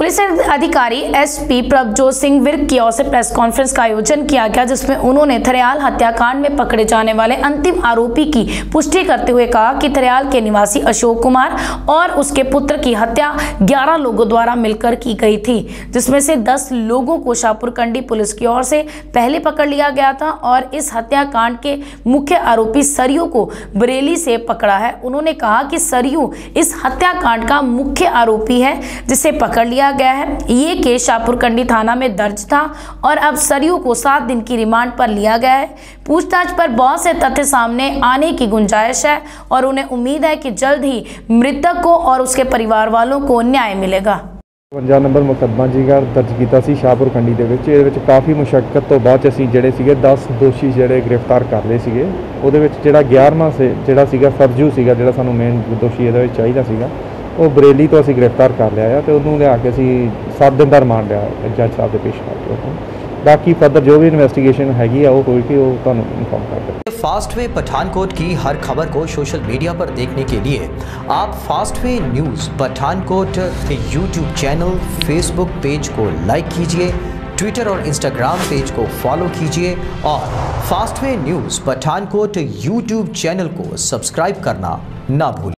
Police अधिकारी SP Prabhjot Singh Virk की ओर से प्रेस कॉन्फ्रेंस का आयोजन किया गया, जिसमें उन्होंने थरियाल हत्याकांड में पकड़े जाने वाले अंतिम आरोपी की पुष्टि करते हुए कहा कि थरियाल के निवासी अशोक कुमार और उसके पुत्र की हत्या 11 लोगों द्वारा मिलकर की गई थी, जिसमें से 10 लोगों को शाहपुर कंडी पुलिस की ओर से पहले पकड़ लिया गया था और इस हत्याकांड के मुख्य आरोपी सरयू को बरेली से पकड़ा है। उन्होंने कहा कि सरयू इस हत्याकांड का मुख्य आरोपी है जिसे पकड़ लिया गया है। ये केस शाहपुर कंडी थाना में दर्ज था और अब सरयू को 7 दिन की रिमांड पर लिया गया है। पूछताछ पर बहुत से तथ्य सामने आने की गुंजाइश है और उन्हें उम्मीद है कि जल्द ही मृतक को और उसके परिवार वालों को न्याय मिलेगा। 52 नंबर मुकदमा जी दर्ज किया शाहपुर कंडी के काफ़ी मुशक्कत तो बाद असी जोड़े 10 दोषी जोड़े गिरफ्तार कर लए थे। वो 11वां से जोड़ा फरजू से जो सूँ मेन दोषी ये चाहिए वो बरेली तो असी गिरफ्तार कर लिया तो उन्होंने लिया के असी 7 दिन का रिमांड लिया जज साहब के पेश करके। बाकी फर्दर जो भी इन्वेस्टिगेशन हैगी वो होगी वो तुहानू इन्फॉर्म कर देंगे। फास्ट वे पठानकोट की हर खबर को सोशल मीडिया पर देखने के लिए आप Fast Way News Pathankot YouTube channel, Facebook page को लाइक कीजिए, ट्विटर और इंस्टाग्राम पेज को फॉलो कीजिए और Fast Way News Pathankot YouTube channel को सब्सक्राइब करना ना भूलिए।